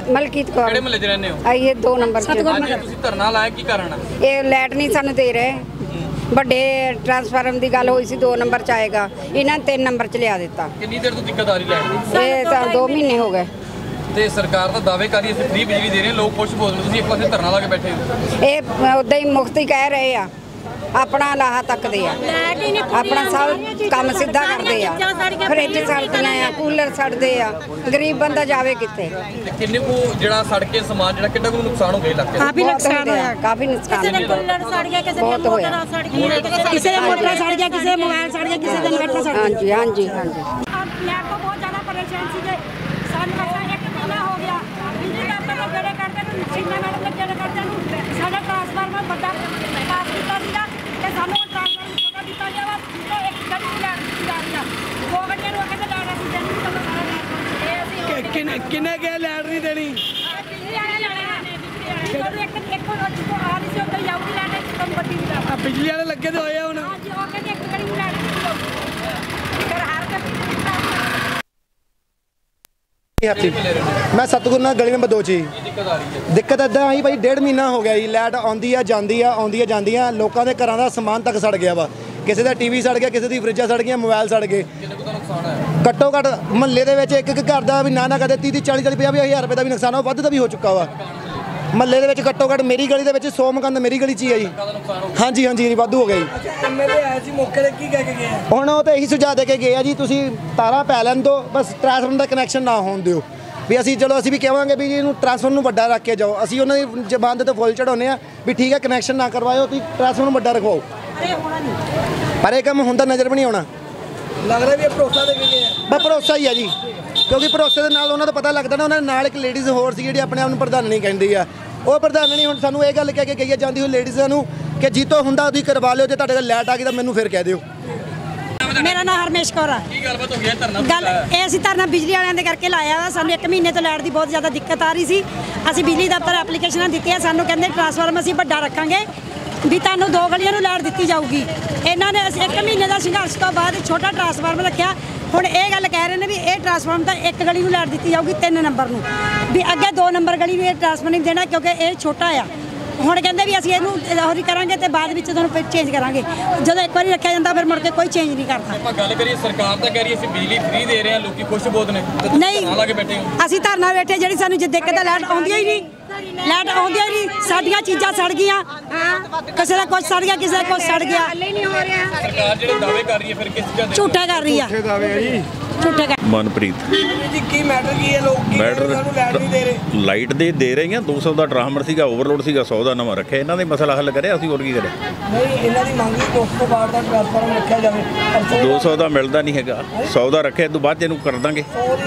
ਮਲਕੀਤ ਕੌਰ। ਕਿਹੜੇ ਮਹੱਲੇ 'ਚ ਰਹਿੰਦੇ ਹੋ? ਆਈਏ 2 ਨੰਬਰ 'ਚ। ਅੱਜ ਤੁਸੀਂ ਧਰਨਾ ਲਾਇਆ, ਕੀ ਕਾਰਨ ਹੈ? ਇਹ ਲਾਈਟ ਨਹੀਂ ਸਾਨੂੰ ਦੇ ਰਹੇ। ਵੱਡੇ ਟਰਾਂਸਫਾਰਮ ਦੀ ਗੱਲ ਹੋਈ ਸੀ 2 ਨੰਬਰ 'ਚ ਆਏਗਾ, ਇਹਨਾਂ ਨੇ 3 ਨੰਬਰ 'ਚ ਲਿਆ ਦਿੱਤਾ। ਕਿੰਨੀ ਦੇਰ ਤੋਂ ਦਿੱਕਤ ਆ ਰਹੀ ਲਾਈਟ ਦੀ? ਇਹ ਤਾਂ 2 ਮਹੀਨੇ ਹੋ ਗਏ। ਤੇ ਸਰਕਾਰ ਦਾ ਦਾਅਵੇਕਾਰੀ ਅਸੀਂ ਫ੍ਰੀ ਬਿਜਲੀ ਦੇ ਰਹੇ ਹਾਂ, ਲੋਕ ਖੁਸ਼ ਬੋਲ ਰਹੇ, ਤੁਸੀਂ ਇੱਕ ਪਾਸੇ ਧਰਨਾ ਲਾ ਕੇ ਬੈਠੇ ਹੋ। ਇਹ ਉਦਾਂ ਹੀ ਮੁਫਤ ਹੀ ਕਹਿ ਰਹੇ ਆ, ਆਪਣਾ ਲਾਹਾ ਤੱਕਦੇ ਆ, ਆਪਣਾ ਸਭ ਕੰਮ ਸਿੱਧਾ ਕਰਦੇ ਆ। ਫਰਿੱਜ ਸੜਦੀਆਂ ਆ, ਕੂਲਰ ਸੜਦੇ ਆ, ਗਰੀਬ ਬੰਦਾ ਜਾਵੇ ਕਿੱਥੇ। ਤੇ ਕਿੰਨੇ ਕੁ ਜਿਹੜਾ ਸੜ ਕੇ ਸਮਾਨ ਜਿਹੜਾ ਕਿੰਨਾ ਕੁ ਨੁਕਸਾਨ ਹੋ ਗਿਆ ਇਲਾਕੇ ਦਾ? ਕਾਫੀ ਨੁਕਸਾਨ ਹੋਇਆ, ਕਾਫੀ ਨੁਕਸਾਨ। ਕਿਸੇ ਦੇ ਕੂਲਰ ਸੜ ਗਿਆ, ਕਿਸੇ ਦੇ ਮੋਟਰ ਸੜ ਗਈ, ਕਿਸੇ ਦੇ ਮੋਟਰ ਸੜ ਗਿਆ, ਕਿਸੇ ਦੇ ਮੋਬਾਈਲ ਸੜ ਗਿਆ, ਕਿਸੇ ਦੇ ਇਨਵਰਟਰ ਸੜ ਗਿਆ। ਹਾਂਜੀ ਹਾਂਜੀ ਹਾਂਜੀ। ਲੈਟ ਤੋਂ ਬਹੁਤ ਜ਼ਿਆਦਾ ਪਰੇਸ਼ਾਨ ਸੀਗੇ ਸਾਨੂੰ। ਅਸਾਂ 1 ਮਹੀਨਾ ਹੋ ਗਿਆ ਬਿਜਲੀ ਦਾ ਆਪਾਂ ਜਿਹੜੇ ਕਰਦੇ ਨੂੰ ਮਸ਼ੀਨਾਂ ਨਾਲ ਜਿਹੜੇ ਕਰਦੇ ਨੂੰ ਸਾਡਾ ਟਰਾਂਸਫਾਰਮਰ ਵੱਡਾ ਪਾਸ ਕੀਤਾ ਸੀਗਾ ਤੇ ਸਾਨੂੰ ਟਰਾਂਸਫਾਰਮਰ ਛੋਟਾ ਦਿੱਤਾ ਗਿਆ ਵਾ। ਤੋਂ ਇੱਕ ਗੱਡੀ ਲੈਟ ਦਿੱਤੀ ਜਾ ਰਹੀ ਆ, 2 ਘੰਟੇ ਨੂੰ ਕਹਿੰਦੇ ਲੈਟ ਅਸੀਂ ਦੇਣੀ ਨਹੀਂ, ਤਾਂ ਸਾਰਾ ਲੈਟ ਕਿੰਨੇ ਕਿਹਾ ਲੈਟ ਨਹੀਂ ਦੇਣੀ? ਬਿਜਲੀ ਵਾਲੇ ਲੈਣਾ ਜਦੋਂ ਇੱਕ ਰੋਟੀ ਤੋਂ ਆ ਨਹੀਂ ਸੀ ਉੱਧਰ ਜਾਊਗੀ ਲੈਟ ਕੰਮ ਵੱਡੀ ਦੀ ਲੈਟ। ਬਿਜਲੀ ਵਾਲੇ ਲੱਗੇ ਤੇ ਹੋਏ ਆ ਹੁਣ। ਹਾਂਜੀ ਉਹ ਕਹਿੰਦੇ ਇੱਕ ਗੱਡੀ ਨੂੰ ਲੈਟ ਦਿੱਤੀ ਜਾਊਗੀ। ਫਿਰ ਹਰ मैं सतगुरु नगर गली नंबर 2 ची दिक्कत इदा आई भाई 1.5 महीना हो गया जी। लाइट आँदी है जाती है, आँदी है जाती है। लोगों के घर का समान तक सड़ गया वा, किसी का टीवी सड़ गया, किसी की फ्रिजा सड़ गई, मोबाइल सड़ गए। घट्टो घट्ट महल्ले के एक घर का भी ना कहते 30-40 50 हज़ार रुपये का भी नुकसान हो, वध का भी हो चुका वा। महल्ले के घट्टो घट्ट मेरी गली के 100 मकान मेरी गली च ही है जी। हाँ जी हाँ जी वाधू हो गई। ਹੁਣ ਉਹ ਤਾਂ ਇਹੀ ਸੁਝਾਅ ਦੇ ਕੇ ਗਏ ਆ ਜੀ, ਤੁਸੀਂ ਤਾਰਾਂ ਪੈ ਲੈਣ ਦਿਓ, ਬਸ ਟਰਾਂਸਫਾਰਮਰ ਦਾ ਕਨੈਕਸ਼ਨ ਨਾ ਹੋਣ ਦਿਓ। ਵੀ ਅਸੀਂ ਚਲੋ ਅਸੀਂ ਵੀ ਕਹਾਂਗੇ ਵੀ ਜੀ ਇਹਨੂੰ ਟਰਾਂਸਫਾਰਮਰ ਨੂੰ ਵੱਡਾ ਰੱਖ ਕੇ ਜਾਓ। ਅਸੀਂ ਉਹਨਾਂ ਦੀ ਜ਼ਬਾਨ ਦੇ ਤੇ ਫੁੱਲ ਚੜਾਉਂਦੇ ਆ ਵੀ ਠੀਕ ਹੈ ਕਨੈਕਸ਼ਨ ਨਾ ਕਰਵਾਇਓ, ਤੁਸੀਂ ਟਰਾਂਸਫਾਰਮਰ ਨੂੰ ਵੱਡਾ ਰਖਵਾਓ। ਪਰ ਇਹ ਕੰਮ ਹੁੰਦਾ ਨਜ਼ਰ ਵੀ ਨਹੀਂ ਆਉਣਾ। ਲੱਗ ਰਿਹਾ ਵੀ ਇਹ ਭਰੋਸਾ ਦੇ ਕੇ ਗਏ ਆ। ਬਸ ਭਰੋਸਾ ਹੀ ਆ ਜੀ, ਕਿਉਂਕਿ ਭਰੋਸੇ ਦੇ ਨਾਲ ਉਹਨਾਂ ਦਾ ਪਤਾ ਲੱਗਦਾ ਨਾ। ਉਹਨਾਂ ਦੇ ਨਾਲ ਇੱਕ ਲੇਡੀਜ਼ ਹੋਰ ਸੀ ਜਿਹੜੀ ਆਪਣੇ ਆਪ ਨੂੰ ਪ੍ਰਧਾਨਣੀ ਕਹਿੰਦੀ ਆ। ਉਹ ਪ੍ਰਧਾਨਣੀ ਹੁਣ ਸਾਨੂੰ ਇਹ ਗੱਲ ਕਹਿ ਕੇ ਗਈ ਆ ਜਾਂਦੀ ਹੋਈ ਲੇਡੀਜ਼ਾਂ ਨੂੰ ਕਿ ਜੀਤੋ ਹੁੰਦਾ ਤੁਸੀਂ ਕਰਵਾ ਲਿਓ, ਜੇ ਤੁਹਾਡੇ ਕੋਲ ਲਾਈਟ ਆ ਗਈ ਤਾਂ ਮੈਨੂੰ ਫਿਰ ਕਹਿ ਦਿਓ। ਮੇਰਾ ਨਾਮ ਹਰਮੇਸ਼ ਕੌਰ ਆ। ਕੀ ਗੱਲਬਾਤ ਹੋ ਗਈ ਧਰਨਾ? ਗੱਲ ਇਹ ਅਸੀਂ ਧਰਨਾ ਬਿਜਲੀ ਵਾਲਿਆਂ ਦੇ ਕਰਕੇ ਲਾਇਆ ਵਾ। ਸਾਨੂੰ 1 ਮਹੀਨੇ ਤੋਂ ਲਾਈਟ ਦੀ ਬਹੁਤ ਜ਼ਿਆਦਾ ਦਿੱਕਤ ਆ ਰਹੀ ਸੀ। ਅਸੀਂ ਬਿਜਲੀ ਦਫ਼ਤਰ ਐਪਲੀਕੇਸ਼ਨਾਂ ਦਿੱਤੀਆਂ, ਸਾਨੂੰ ਕਹਿੰਦੇ ਟਰਾਂਸਫਾਰਮਰ ਅਸੀਂ ਵੱਡਾ ਰੱਖਾਂਗੇ ਵੀ ਤੁਹਾਨੂੰ 2 ਗਲੀਆਂ ਨੂੰ ਲਾਈਟ ਦਿੱਤੀ ਜਾਊਗੀ। ਇਹਨਾਂ ਨੇ 1 ਮਹੀਨੇ ਦਾ ਸੰਘਰਸ਼ ਤੋਂ ਬਾਅਦ ਛੋਟਾ ਟਰਾਂਸਫਾਰਮਰ ਰੱਖਿਆ। ਹੁਣ ਇਹ ਗੱਲ ਕਹਿ ਰਹੇ ਨੇ ਵੀ ਇਹ ਟਰਾਂਸਫਾਰਮਰ ਤਾਂ 1 ਗਲੀ ਨੂੰ ਲਾਈਟ ਦਿੱਤੀ ਜਾਊਗੀ 3 ਨੰਬਰ ਨੂੰ, ਵੀ ਅੱਗੇ 2 ਨੰਬਰ ਗਲੀ ਨੂੰ ਇਹ ਟਰਾਂਸਫਾਰਮਰ ਨਹੀਂ ਦੇਣਾ ਕਿਉਂਕਿ ਇਹ ਛੋਟਾ ਆ। ਹੁਣ ਕਹਿੰਦੇ ਵੀ ਅਸੀਂ ਇਹਨੂੰ ਹੋਰੀ ਕਰਾਂਗੇ ਤੇ ਬਾਅਦ ਵਿੱਚ ਤੁਹਾਨੂੰ ਚੇਂਜ ਕਰਾਂਗੇ। ਜਦੋਂ ਇੱਕ ਵਾਰੀ ਰੱਖਿਆ ਜਾਂਦਾ ਫਿਰ ਮੁੜ ਕੇ ਕੋਈ ਚੇਂਜ ਨਹੀਂ ਕਰਦਾ। ਆਪਾਂ ਗੱਲ ਕਰੀਏ ਸਰਕਾਰ ਤਾਂ ਕਹਿ ਰਹੀ ਅਸੀਂ ਬਿਜਲੀ ਫ੍ਰੀ ਦੇ ਰਹੇ ਹਾਂ, ਲੋਕੀ ਖੁਸ਼ ਬਹੁਤ ਨੇ। ਨਹੀਂ ਲਾ ਕੇ ਬੈਠੇ ਹੋ। ਅਸੀਂ ਧਰਨਾ ਬੈਠੇ, ਜਿਹੜੀ ਸਾਨੂੰ ਜੇ ਦਿੱਕਤ ਹੈ ਲਾਈਟ ਆਉਂਦੀ ਹੀ ਨਹੀਂ, ਲਾਈਟ ਆਉਂਦੀ ਹੀ ਨਹੀਂ। ਸਾਡੀਆਂ ਚੀਜ਼ਾਂ ਸੜ ਗਈਆਂ, ਕਿਸੇ ਦਾ ਕੁਝ ਸੜ ਗਿਆ, ਕਿਸੇ ਦਾ ਕੁਝ ਸੜ ਗਿਆ। ਸਰਕਾਰ ਜਿਹੜੇ ਦਾਅਵੇ ਕਰ ਰਹੀ ਹੈ ਫਿਰ ਕਿਸ ਚੀਜ਼ਾਂ ਦੇ ਝੂਠਾ ਕਰ ਰਹੀ ਆ, ਝੂਠੇ ਕਰ। ਮਨਪ੍ਰੀਤ ਜੀ ਕੀ ਮੈਟਰ ਕੀ ਹੈ? ਲੋਕ ਕੀ ਸਾਨੂੰ ਲਾਈਟ ਨਹੀਂ ਦੇ ਰਹੇ? ਲਾਈਟ ਦੇ ਰਹੇ ਆ। 200 ਦਾ ਟਰਾਂਸਫਾਰਮਰ ਸੀਗਾ, ਓਵਰਲੋਡ ਸੀਗਾ, 100 ਦਾ ਨਵਾਂ ਰੱਖਿਆ। ਇਹਨਾਂ ਦੇ ਮਸਲਾ ਹੱਲ ਕਰਿਆ, ਅਸੀਂ ਹੋਰ ਕੀ ਕਰਿਆ? ਨਹੀਂ ਇਹਨਾਂ ਦੀ ਮੰਗ ਸੀ 200 ਵਾਟ ਦਾ ਟਰਾਂਸਫਾਰਮਰ ਰੱਖਿਆ ਜਾਵੇ। 200 ਦਾ ਮਿਲਦਾ ਨਹੀਂ ਹੈਗਾ, 100 ਦਾ ਰੱਖਿਆ। ਇਹ ਤੋਂ ਬਾਅਦ ਇਹਨੂੰ ਕਰ ਦਾਂਗੇ,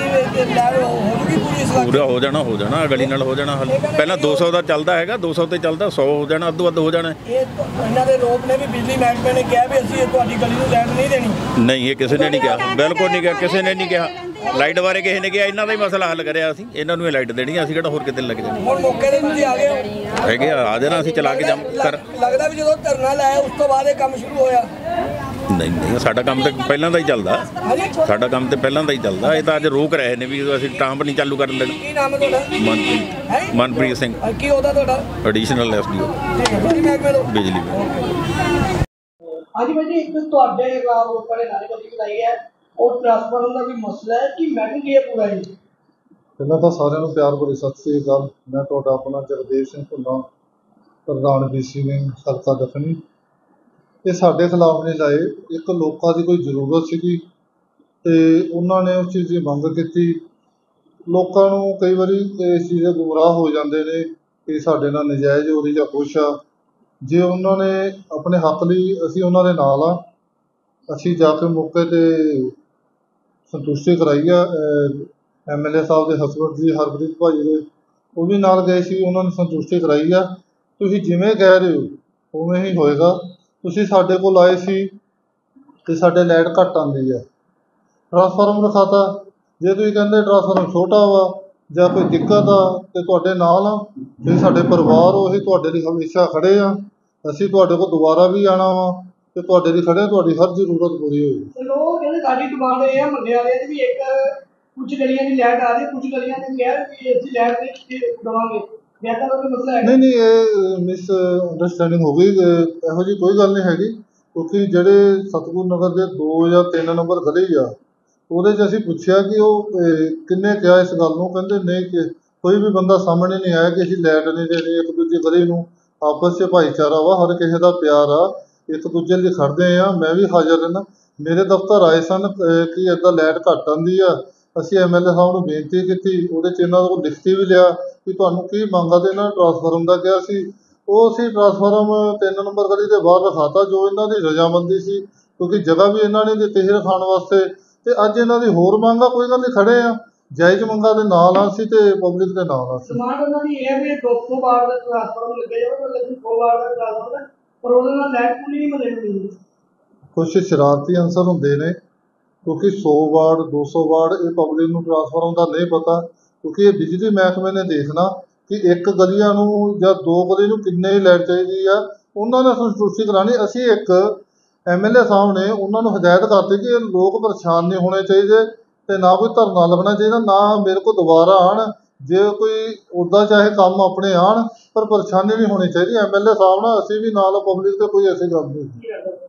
ਪੂਰਾ ਹੋ ਜਾਣਾ ਗਲੀ ਨਾਲ ਹੋ ਜਾਣਾ ਹੱਲ। ਪਹਿਲਾਂ 200 ਦਾ ਚੱਲਦਾ ਹੈਗਾ, 200 ਤੇ ਚੱਲਦਾ, 100 ਹੋ ਜਾਣਾ, ਅੱਧੋ ਅੱਧ ਹੋ ਜਾਣਾ। ਇਹਨਾਂ ਦੇ ਰੋਪ ਨੇ ਵੀ ਬਿਜਲੀ ਮਹਿਕਮੇ ਨੇ ਕਿਹਾ ਵੀ ਅਸੀਂ ਤੁਹਾਡੀ ਗਲੀ ਨੂੰ ਲਾਈਟ ਨਹੀਂ ਦੇਣੀ। ਨਹੀਂ, ਇਹ ਕਿਸੇ ਨੇ ਨਹੀਂ ਕਿਹਾ, ਬਿਲਕੁਲ ਨਹੀਂ ਕਿਹਾ, ਕਿਸੇ ਨੇ ਨਹੀਂ ਕਿਹਾ। ਲਾਈਟ ਬਾਰੇ ਕਿਸੇ ਨੇ ਕਿਹਾ? ਇਹਨਾਂ ਦਾ ਹੀ ਮਸਲਾ ਹੱਲ ਕਰਿਆ ਅਸੀਂ। ਇਹਨਾਂ ਨੂੰ ਇਹ ਲਾਈਟ ਦੇਣੀ, ਅਸੀਂ ਕਿਹੜਾ ਹੋਰ ਕਿਤੇ ਲੱਗ ਜਾਣਾ। ਹੁਣ ਮੌਕੇ ਤੇ ਤੁਸੀਂ ਆ ਗਏ ਹੋ? ਹੈਗੇ ਆ ਜਾਣਾ, ਅਸੀਂ ਚਲਾ ਕੇ ਕਰ। ਲੱਗਦਾ ਵੀ ਜਦੋਂ ਧਰਨਾ ਲਾਇਆ ਉਸ ਤੋਂ ਬਾਅਦ ਇਹ ਕੰਮ ਸ਼ੁਰੂ ਹੋਇਆ? ਨਹੀਂ, ਸਾਡਾ ਕੰਮ ਤੇ ਪਹਿਲਾਂ ਦਾ ਹੀ ਚੱਲਦਾ। ਸਾਡਾ ਕੰਮ ਤੇ ਪਹਿਲਾਂ ਦਾ ਹੀ ਚੱਲਦਾ। ਇਹ ਤਾਂ ਅੱਜ ਰੋਕ ਰਹੇ ਨੇ ਵੀ ਅਸੀਂ ਟਾਂਪ ਨਹੀਂ ਚਾਲੂ ਕਰਨ ਦੇਣਾ। ਕੀ ਨਾਮ ਹੈ ਤੁਹਾਡਾ? ਮਨਪ੍ਰੀਤ ਸਿੰਘ। ਕੀ ਉਹਦਾ ਤੁਹਾਡਾ? ਐਡੀਸ਼ਨਲ ਐਸਡੀਓ ਬਿਜਲੀ ਮਹਿਕਮੇ ਤੋਂ। ਬਿਜਲੀ। ਹਾਂਜੀ ਭਾਈ ਜੀ, ਇੱਕ ਤੁਹਾਡੇ ਖਿਲਾਫ ਲੋਕਾਂ ਨੇ ਨਾਅਰੇਬਾਜ਼ੀ ਚਲਾਈ ਹੈ, ਉਹ ਟਰਾਂਸਫਾਰਮਰ ਦਾ ਵੀ ਮਸਲਾ ਹੈ ਕਿ ਮੈਟਰ ਕੀ ਹੈ ਪੂਰਾ ਜੀ? ਪਹਿਲਾਂ ਤਾਂ ਸਾਰਿਆਂ ਨੂੰ ਪਿਆਰ ਭਰੀ ਸਤਿ ਸ੍ਰੀ ਅਕਾਲ। ਮੈਂ ਤੁਹਾਡਾ ਆਪਣਾ ਜਗਦੇਵ ਸਿੰਘ ਭੁੱਲਾ, ਪ੍ਰਧਾਨ BC ਵਿੰਗ ਹਲਕਾ ਦੱਖਣੀ। ਇਹ ਸਾਡੇ ਖਿਲਾਫ ਨੇ ਲਾਏ। ਇੱਕ ਲੋਕਾਂ ਦੀ ਕੋਈ ਜ਼ਰੂਰਤ ਸੀਗੀ ਤੇ ਉਹਨਾਂ ਨੇ ਉਸ ਚੀਜ਼ ਦੀ ਮੰਗ ਕੀਤੀ। ਲੋਕਾਂ ਨੂੰ ਕਈ ਵਾਰੀ ਇਸ ਚੀਜ਼ ਦੇ ਗੁੰਮਰਾਹ ਹੋ ਜਾਂਦੇ ਨੇ ਕਿ ਸਾਡੇ ਨਾਲ ਨਜਾਇਜ਼ ਹੋ ਰਹੀ ਜਾਂ ਕੁਛ ਆ। ਜੇ ਉਹਨਾਂ ਨੇ ਆਪਣੇ ਹੱਕ ਲਈ, ਅਸੀਂ ਉਹਨਾਂ ਦੇ ਨਾਲ ਆ। ਅਸੀਂ ਜਾ ਕੇ ਮੌਕੇ 'ਤੇ ਸੰਤੁਸ਼ਟੀ ਕਰਾਈ ਆ। MLA ਸਾਹਿਬ ਦੇ ਹਸਬੈਂਡ ਜੀ ਹਰਪ੍ਰੀਤ ਭਾਜੀ ਦੇ, ਉਹ ਵੀ ਨਾਲ ਗਏ ਸੀ, ਉਹਨਾਂ ਨੇ ਸੰਤੁਸ਼ਟੀ ਕਰਾਈ ਆ। ਤੁਸੀਂ ਜਿਵੇਂ ਕਹਿ ਰਹੇ ਹੋ ਉਵੇਂ ਹੀ ਹੋਏਗਾ। ਤੁਸੀਂ ਸਾਡੇ ਕੋਲ ਆਏ ਸੀ ਅਤੇ ਸਾਡੇ ਲਾਈਟ ਘੱਟ ਆਉਂਦੀ ਹੈ, ਟਰਾਂਸਫਾਰਮਰ ਰਖਾਤਾ। ਜੇ ਤੁਸੀਂ ਕਹਿੰਦੇ ਟਰਾਂਸਫਾਰਮਰ ਛੋਟਾ ਵਾ ਜਾਂ ਕੋਈ ਦਿੱਕਤ ਆ ਅਤੇ ਤੁਹਾਡੇ ਨਾਲ ਆ, ਤੁਸੀਂ ਸਾਡੇ ਪਰਿਵਾਰ ਹੋ, ਅਸੀਂ ਤੁਹਾਡੇ ਲਈ ਹਮੇਸ਼ਾ ਖੜ੍ਹੇ ਆ। ਅਸੀਂ ਤੁਹਾਡੇ ਕੋਲ ਦੁਬਾਰਾ ਵੀ ਆਉਣਾ ਵਾ ਅਤੇ ਤੁਹਾਡੇ ਲਈ ਖੜ੍ਹੇ, ਤੁਹਾਡੀ ਹਰ ਜ਼ਰੂਰਤ ਪੂਰੀ ਹੋਏਗੀ। ਲੋਕ ਕਹਿੰਦੇ ਸਾਡੀ ਡਿਮਾਂਡ ਇਹ ਹੈ ਮੁਹੱਲੇ ਵਾਲਿਆਂ ਦੀ ਵੀ ਇੱਕ ਕੁਝ ਗਲੀਆਂ ਦੀ ਲਾਈਟ ਆ ਰਹੀ, ਕੁਝ ਗਲੀਆਂ ਨੇ ਕਿਹਾ ਕਿ ਅਸੀਂ ਲਾਈਟ ਨਹੀਂ ਦਵਾਂਗੇ। ਵੈਸੇ ਤਾਂ ਕੋਈ ਮਸਲਾ ਹੈ ਨਹੀਂ ਇਹ ਮਿਸ ਅੰਡਰਸਟੈਂਡਿੰਗ ਹੋ ਗਈ। ਇਹੋ ਜਿਹੀ ਕੋਈ ਗੱਲ ਨਹੀਂ ਹੈਗੀ, ਕਿਉਂਕਿ ਜਿਹੜੇ ਸਤਿਗੁਰੂ ਨਗਰ ਦੇ 2 ਜਾਂ 3 ਨੰਬਰ ਗਲੀ ਆ, ਉਹਦੇ 'ਚ ਅਸੀਂ ਪੁੱਛਿਆ ਕਿ ਉਹ ਕਿੰਨੇ ਕਿਹਾ ਇਸ ਗੱਲ ਨੂੰ, ਕਹਿੰਦੇ ਨਹੀਂ ਕਿ ਕੋਈ ਵੀ ਬੰਦਾ ਸਾਹਮਣੇ ਨਹੀਂ ਆਇਆ ਕਿ ਅਸੀਂ ਲਾਈਟ ਨਹੀਂ ਦੇਣੀ। ਇੱਕ ਦੂਜੀ ਗਲੀ ਨੂੰ ਆਪਸ 'ਚ ਭਾਈਚਾਰਾ ਵਾ, ਹਰ ਕਿਸੇ ਦਾ ਪਿਆਰ ਆ, ਇੱਕ ਦੂਜੇ ਲਈ ਖੜਦੇ ਆ। ਮੈਂ ਵੀ ਹਾਜ਼ਰ ਰਹਿਣਾ, ਮੇਰੇ ਦਫ਼ਤਰ ਆਏ ਸਨ ਕਿ ਇੱਦਾਂ ਲਾਈਟ ਘੱਟ ਆਉਂਦੀ ਆ। ਅਸੀਂ MLA ਸਾਹਿਬ ਨੂੰ ਬੇਨਤੀ ਕੀਤੀ, ਉਹਦੇ 'ਚ ਇਹਨਾਂ ਕੋਲ ਲਿਖਤੀ ਵੀ ਲਿਆ ਕਿ ਤੁਹਾਨੂੰ ਕੀ ਮੰਗ ਆ, ਤੇ ਇਹਨਾਂ ਨੇ ਟਰਾਂਸਫਾਰਮ ਦਾ ਕਿਹਾ ਸੀ। ਉਹ ਅਸੀਂ ਟਰਾਂਸਫਾਰਮ 3 ਨੰਬਰ ਗਲੀ ਦੇ ਬਾਹਰ ਰਖਾਤਾ, ਜੋ ਇਹਨਾਂ ਦੀ ਰਜਾਮੰਦੀ ਸੀ, ਕਿਉਂਕਿ ਜਗ੍ਹਾ ਵੀ ਇਹਨਾਂ ਨੇ ਦਿੱਤੀ ਸੀ ਰਖਾਉਣ ਵਾਸਤੇ। ਤੇ ਅੱਜ ਇਹਨਾਂ ਦੀ ਹੋਰ ਮੰਗ ਆ, ਕੋਈ ਗੱਲ ਨਹੀਂ, ਖੜੇ ਆ, ਜਾਇਜ਼ ਮੰਗਾਂ ਦੇ ਨਾਲ ਆ ਅਸੀਂ, ਤੇ ਪਬਲਿਕ ਦੇ ਨਾਲ ਆ ਅਸੀਂ। ਸਮਾਨ ਉਹਨਾਂ ਦੀ ਇਹ ਵੀ 200 ਵਾਟ ਦਾ ਟਰਾਂਸਫਾਰਮਰ ਲੱਗੇ ਜਾਵੇ, ਲੇਕਿਨ 100 ਵਾਟ ਦਾ ਟਰਾਂਸਫਾਰਮਰ, ਪਰ ਉਹਦੇ ਨਾਲ ਲਾਈਟ ਪੂਰੀ ਨਹੀਂ ਮਿਲੇਗੀ। ਕੁਛ ਸ਼ਰਾਰਤੀ ਅਨਸਰ ਹੁੰਦੇ ਨੇ, ਕਿਉਂਕਿ 100 ਵਾਟ 200 ਵਾਟ ਇਹ ਪਬਲਿਕ ਨੂੰ ਟਰਾਂਸਫਾਰਮ ਦਾ ਨਹੀਂ ਪਤਾ, ਕਿਉਂਕਿ ਇਹ ਬਿਜਲੀ ਮਹਿਕਮੇ ਨੇ ਦੇਖਣਾ ਕਿ ਇੱਕ ਗਲੀਆਂ ਨੂੰ ਜਾਂ 2 ਗਲੀ ਨੂੰ ਕਿੰਨੇ ਲਾਈਟ ਚਾਹੀਦੀ ਆ, ਉਹਨਾਂ ਨੇ ਸੰਤੁਸ਼ਟੀ ਕਰਾਉਣੀ। ਅਸੀਂ ਇੱਕ MLA ਸਾਹਿਬ ਨੇ ਉਹਨਾਂ ਨੂੰ ਹਦਾਇਤ ਕਰਤੀ ਕਿ ਲੋਕ ਪਰੇਸ਼ਾਨ ਨਹੀਂ ਹੋਣੇ ਚਾਹੀਦੇ, ਤੇ ਨਾ ਕੋਈ ਧਰਨਾ ਲੱਗਣਾ ਚਾਹੀਦਾ, ਨਾ ਮੇਰੇ ਕੋਲ ਦੁਬਾਰਾ ਆਉਣ। ਜੇ ਕੋਈ ਉੱਦਾਂ ਚਾਹੇ ਕੰਮ ਆਪਣੇ ਆਉਣ, ਪਰ ਪਰੇਸ਼ਾਨੀ ਨਹੀਂ ਹੋਣੀ ਚਾਹੀਦੀ। MLA ਸਾਹਿਬ ਨਾਲ ਅਸੀਂ ਵੀ ਨਾਲ, ਪਬਲਿਕ ਤੇ ਕੋਈ ਐਸੀ ਗੱਲ ਨਹੀਂ।